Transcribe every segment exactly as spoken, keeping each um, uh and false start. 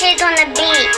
Music on the beat.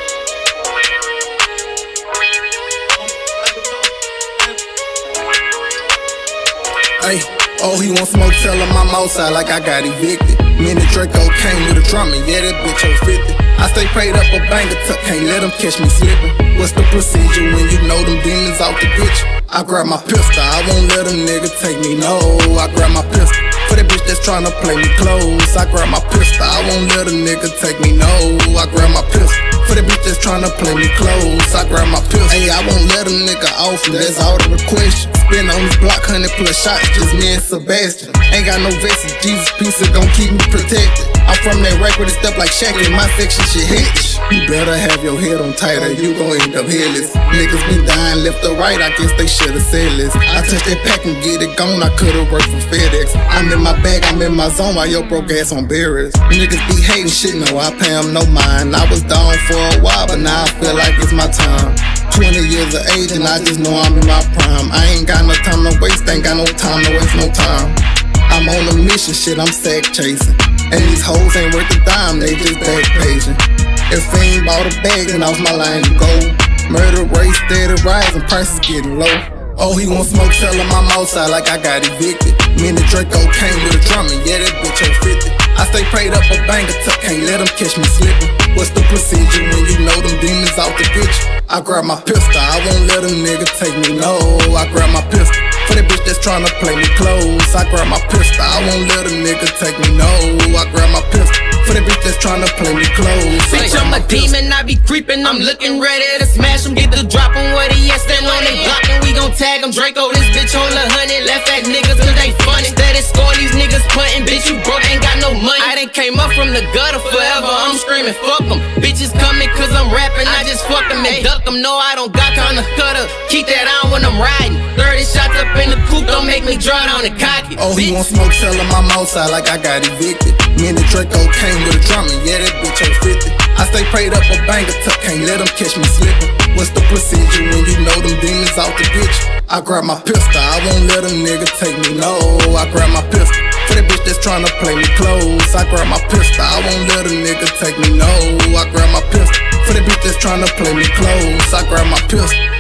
Hey, oh, he want smoke, tell him I'm outside like I got evicted. Me and the Draco came with a drum and yeah, that bitch oh fifty. I stay prayed up a banger tuck, can't let them catch me slipping. What's the procedure when you know them demons out the bitch? I grab my pistol, I won't let a nigga take me, no. I grab my pistol, for that bitch that's tryna play me close. I grab my pistol, I won't let a nigga take me, no. I grab my pistol, for that bitch that's tryna play me close. I grab my pistol, hey, I won't let a nigga off me, that's all the request. Spin on this block, hundred plus shots, just me and Sebastian. Ain't got no vested, Jesus piece gon' keep me protected. I'm from that rack with it stuff like Shaq, in my section shit hits. You better have your head on tight or you gon' end up headless. Niggas been dying left or right, I guess they should've said less. I touch that pack and get it gone, I could've worked for FedEx. I'm in my bag, I'm in my zone, while your broke ass on berries. Niggas be hating shit, no, I pay them no mind. I was down for a while, but now I feel like it's my time. Twenty years of age and I just know I'm in my prime. I ain't got no time to waste, ain't got no time to waste no time. I'm on a mission, shit, I'm sack chasing. And these hoes ain't worth a dime, they just back paging. If they ain't bought a bag, then off my line you go. Murder rate steady rising, prices getting low. Oh, he want smoke, tell him I'm outside like I got evicted. Me and the Draco came with a drum and yeah, that bitch oh fifty. I stay prayed up a banger tuck, can't let them catch me slipping. What's the procedure when you know them demons out the bitch? I grab my pistol, I won't let a nigga take me, no. I grab my pistol, for that bitch that's tryna play me close. I grab my pistol, I won't let a nigga take me, no. I grab my pistol, for that bitch that's tryna play me close. Bitch, I'm a demon, I be creeping, I'm looking ready to smash him. Get the drop on what he at, stand on they block and we gon' tag him. Draco, this bitch hold a hundred, left at niggas cause they funny. Steady score, these niggas punting, bitch you broke, ain't got no money. I done came up from the gutter forever, I'm screaming fuck them. Bitches coming cause I'm rapping, I just fuck them and duck them. No, I don't got time to cut up, keep that on when I'm riding. Thirty shots up in the coupe, don't make me draw down and cock it. Oh, he want smoke, tell him I'm outside like I got evicted. Me and the Draco came with a drum and yeah, that bitch oh fifty. I stay prayed up a banger tuck, can't let them catch me slipping. What's the procedure when you know them demons out the bitch? I grab my pistol, I won't let a nigga take me, no. I grab my pistol, for that bitch that's tryna play me close. I grab my pistol, I won't let a nigga take me, no. I grab my pistol, for that bitch that's tryna play me close. I grab my pistol.